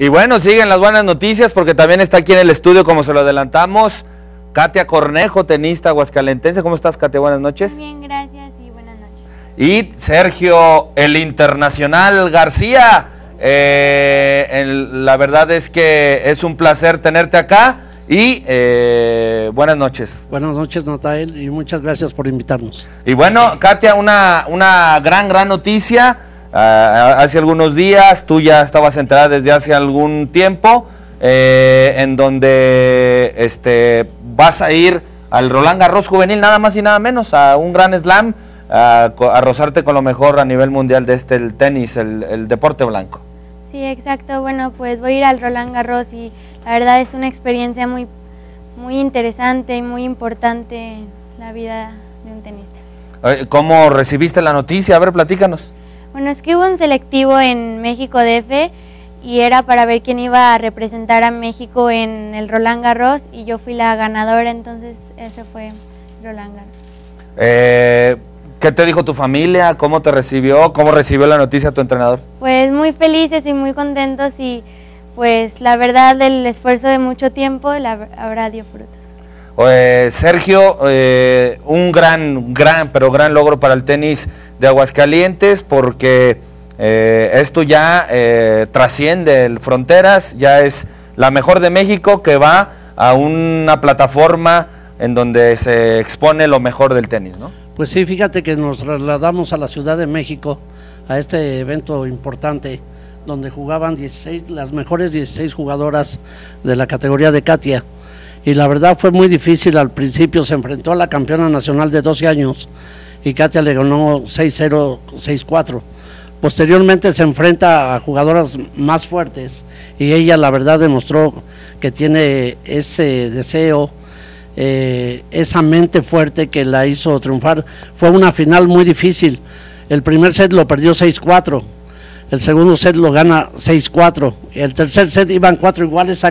Y bueno, siguen las buenas noticias porque también está aquí en el estudio, como se lo adelantamos, Katia Cornejo, tenista aguascalentense. ¿Cómo estás, Katia? Buenas noches. Bien, gracias y buenas noches. Y Sergio, el internacional García. La verdad es que es un placer tenerte acá y buenas noches. Buenas noches, Natael, y muchas gracias por invitarnos. Y bueno, Katia, una gran noticia. Hace algunos días, tú ya estabas enterada desde hace algún tiempo, en donde vas a ir al Roland Garros juvenil, nada más y nada menos, a un gran slam, a rozarte con lo mejor a nivel mundial de el tenis, el deporte blanco. Sí, exacto. Bueno, pues voy a ir al Roland Garros y la verdad es una experiencia muy interesante y muy importante en la vida de un tenista. ¿Cómo recibiste la noticia? A ver, platícanos. Bueno, es que hubo un selectivo en México DF y era para ver quién iba a representar a México en el Roland Garros y yo fui la ganadora, entonces ese fue Roland Garros. ¿Qué te dijo tu familia? ¿Cómo te recibió? ¿Cómo recibió la noticia tu entrenador? Pues muy felices y muy contentos y pues la verdad el esfuerzo de mucho tiempo ahora dio frutos. Sergio, un gran logro para el tenis de Aguascalientes porque esto ya trasciende fronteras, ya es la mejor de México que va a una plataforma en donde se expone lo mejor del tenis, ¿no? Pues sí, fíjate que nos trasladamos a la Ciudad de México, a este evento importante, donde jugaban las mejores 16 jugadoras de la categoría de Katia. Y la verdad fue muy difícil. Al principio se enfrentó a la campeona nacional de 12 años y Katia le ganó 6-0, 6-4. Posteriormente se enfrenta a jugadoras más fuertes y ella la verdad demostró que tiene ese deseo, esa mente fuerte que la hizo triunfar. Fue una final muy difícil. El primer set lo perdió 6-4, el segundo set lo gana 6-4, el tercer set iban 4 iguales,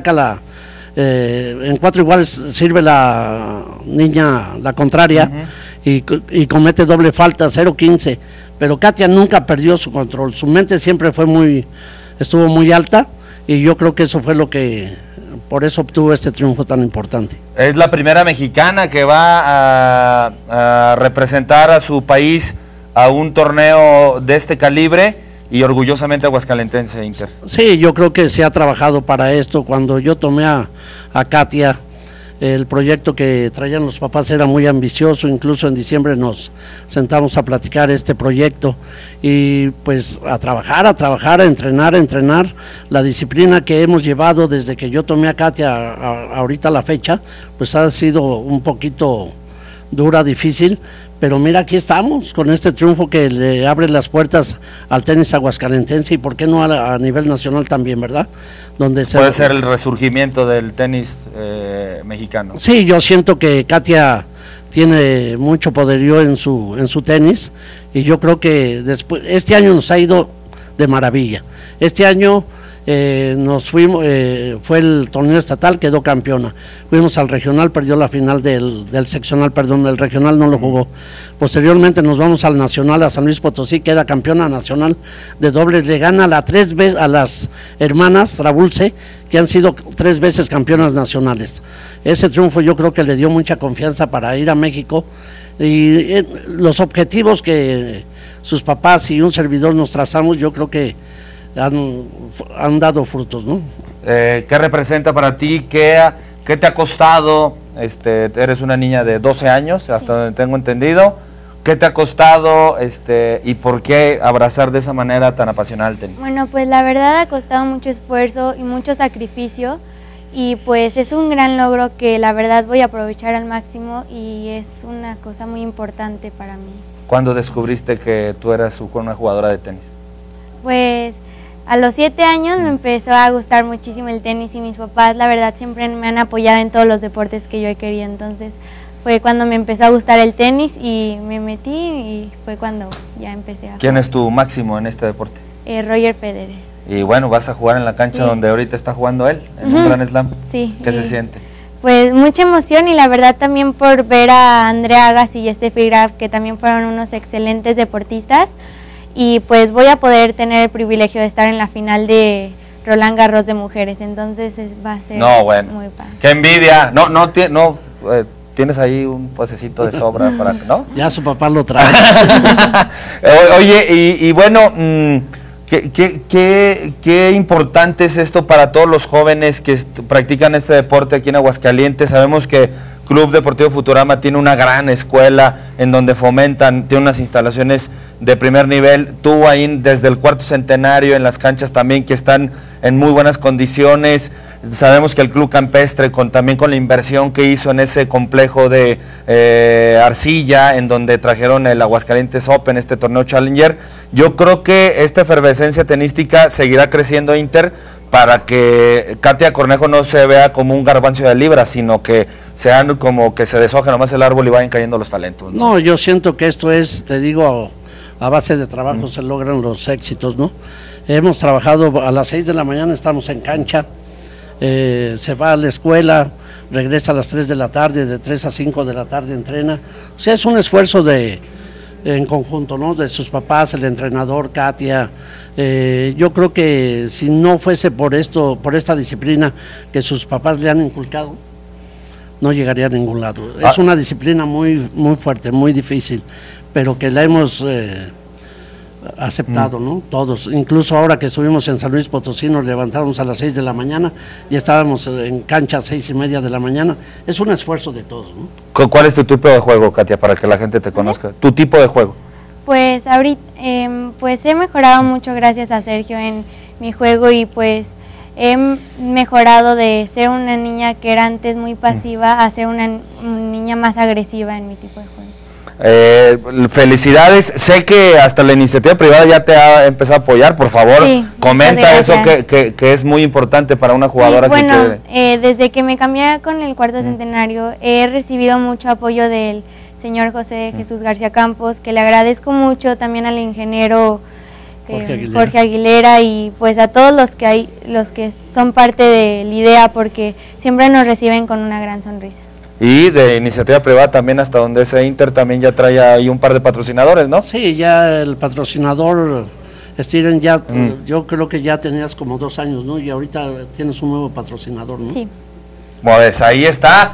en 4 iguales sirve la niña la contraria y comete doble falta, 0-15, pero Katia nunca perdió su control, su mente siempre estuvo muy alta y yo creo que eso fue por eso obtuvo este triunfo tan importante. Es la primera mexicana que va a representar a su país a un torneo de este calibre y orgullosamente aguascalentense, Inter. Sí, yo creo que se ha trabajado para esto. Cuando yo tomé a Katia, el proyecto que traían los papás era muy ambicioso, incluso en diciembre nos sentamos a platicar este proyecto y pues a trabajar, a entrenar. La disciplina que hemos llevado desde que yo tomé a Katia ahorita a la fecha, pues ha sido un poquito dura, difícil, pero mira, aquí estamos con este triunfo que le abre las puertas al tenis aguascalentense y por qué no a nivel nacional también, ¿verdad? Puede ser el resurgimiento del tenis mexicano. Sí, yo siento que Katia tiene mucho poderío en su tenis y yo creo que este año nos ha ido de maravilla. Este año nos fuimos, fue el torneo estatal, quedó campeona, fuimos al regional, perdió la final del seccional, perdón, el regional no lo jugó. Posteriormente nos vamos al nacional, a San Luis Potosí, queda campeona nacional de doble, le gana a las hermanas Trabulce, que han sido 3 veces campeonas nacionales. Ese triunfo yo creo que le dio mucha confianza para ir a México y los objetivos que sus papás y un servidor nos trazamos, yo creo que han dado frutos, ¿no? ¿Qué representa para ti? ¿Qué te ha costado? Eres una niña de 12 años, hasta donde tengo entendido. ¿Qué te ha costado y por qué abrazar de esa manera tan apasionada el tenis? Bueno, pues la verdad ha costado mucho esfuerzo y mucho sacrificio y pues es un gran logro que la verdad voy a aprovechar al máximo y es una cosa muy importante para mí. ¿Cuándo descubriste que tú eras una jugadora de tenis? Pues a los 7 años me empezó a gustar muchísimo el tenis y mis papás la verdad siempre me han apoyado en todos los deportes que yo he querido, entonces fue cuando me empezó a gustar el tenis y me metí y fue cuando ya empecé a jugar. ¿Quién es tu máximo en este deporte? Roger Federer. Y bueno, vas a jugar en la cancha donde ahorita está jugando él, en un Grand Slam. Sí. ¿Qué se siente? Pues mucha emoción y la verdad también por ver a Andrea Agassi y Steffi Graf, que también fueron unos excelentes deportistas. Y pues voy a poder tener el privilegio de estar en la final de Roland Garros de mujeres, entonces va a ser No, bueno, muy padre. qué envidia. Tienes ahí un pasecito de sobra para que, ¿no? Ya su papá lo trae. Oye, y bueno, qué importante es esto para todos los jóvenes que practican este deporte aquí en Aguascalientes. Sabemos que Club Deportivo Futurama tiene una gran escuela en donde fomentan, tiene unas instalaciones de primer nivel. Tú ahí desde el cuarto centenario en las canchas también que están en muy buenas condiciones. Sabemos que el Club Campestre también con la inversión que hizo en ese complejo de arcilla en donde trajeron el Aguascalientes Open, este torneo Challenger. Yo creo que esta efervescencia tenística seguirá creciendo, Inter, para que Katia Cornejo no se vea como un garbanzo de libra, sino que sean como que se deshoje nomás el árbol y vayan cayendo los talentos, ¿no? No, yo siento que esto es, te digo, a base de trabajo se logran los éxitos, ¿no? Hemos trabajado a las 6 de la mañana, estamos en cancha, se va a la escuela, regresa a las 3 de la tarde, de 3 a 5 de la tarde entrena. O sea, es un esfuerzo en conjunto, ¿no? De sus papás, el entrenador, Katia. Yo creo que si no fuese por esta disciplina que sus papás le han inculcado, no llegaría a ningún lado. Es una disciplina muy, muy fuerte, muy difícil, pero que la hemos aceptado, ¿no? Todos. Incluso ahora que estuvimos en San Luis Potosí, nos levantamos a las 6 de la mañana y estábamos en cancha a 6:30 de la mañana. Es un esfuerzo de todos, ¿no? ¿Cuál es tu tipo de juego, Katia, para que la gente te conozca? ¿Tu tipo de juego? Pues ahorita, pues he mejorado mucho gracias a Sergio en mi juego y pues he mejorado de ser una niña que era antes muy pasiva a ser una niña más agresiva en mi tipo de juego. Felicidades, sé que hasta la iniciativa privada ya te ha empezado a apoyar, por favor, sí, comenta eso que es muy importante para una jugadora. Sí, bueno, desde que me cambié con el cuarto centenario he recibido mucho apoyo del señor José Jesús García Campos, que le agradezco mucho, también al ingeniero Jorge Aguilera y pues a todos los que son parte de la idea, porque siempre nos reciben con una gran sonrisa. Y de iniciativa privada también, hasta donde ese Inter también ya trae ahí un par de patrocinadores, ¿no? Sí, ya el patrocinador, Steven, ya yo creo que ya tenías como 2 años, ¿no? Y ahorita tienes un nuevo patrocinador, ¿no? Sí. Pues ahí está,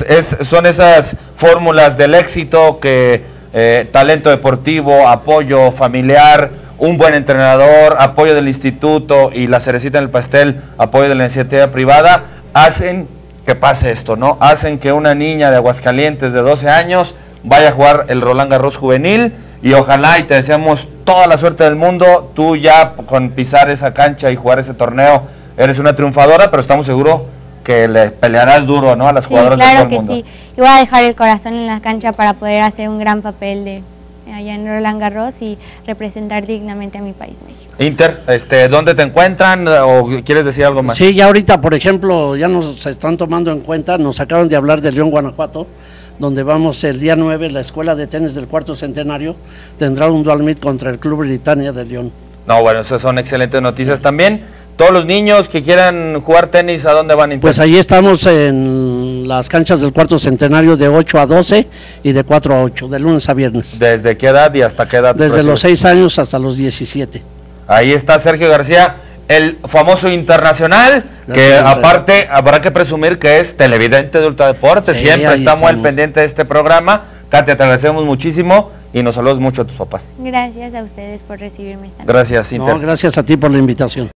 son esas fórmulas del éxito que talento deportivo, apoyo familiar, un buen entrenador, apoyo del instituto y la cerecita en el pastel, apoyo de la iniciativa privada, hacen que pase esto, ¿no? Hacen que una niña de Aguascalientes de 12 años vaya a jugar el Roland Garros juvenil y ojalá, y te deseamos toda la suerte del mundo, tú ya con pisar esa cancha y jugar ese torneo eres una triunfadora, pero estamos seguros que le pelearás duro, ¿no? A las jugadoras de todo el mundo. Claro que sí, y voy a dejar el corazón en la cancha para poder hacer un gran papel allá en Roland Garros y representar dignamente a mi país, México. Inter, ¿dónde te encuentran o quieres decir algo más? Sí, ya ahorita, por ejemplo, ya nos están tomando en cuenta, nos acaban de hablar de León, Guanajuato, donde vamos el día 9, la escuela de tenis del cuarto centenario tendrá un dual meet contra el Club Britannia de León. No, bueno, esas son excelentes noticias también. Todos los niños que quieran jugar tenis, ¿a dónde van? Pues ahí estamos en las canchas del cuarto centenario de 8 a 12 y de 4 a 8, de lunes a viernes. ¿Desde qué edad y hasta qué edad? Desde los 6 años hasta los 17. Ahí está Sergio García, el famoso internacional, que aparte habrá que presumir que es televidente de Ultradeporte, sí, siempre estamos al pendiente de este programa. Katia, te agradecemos muchísimo y nos saludos mucho a tus papás. Gracias a ustedes por recibirme esta noche. Gracias, Inter. No, gracias a ti por la invitación.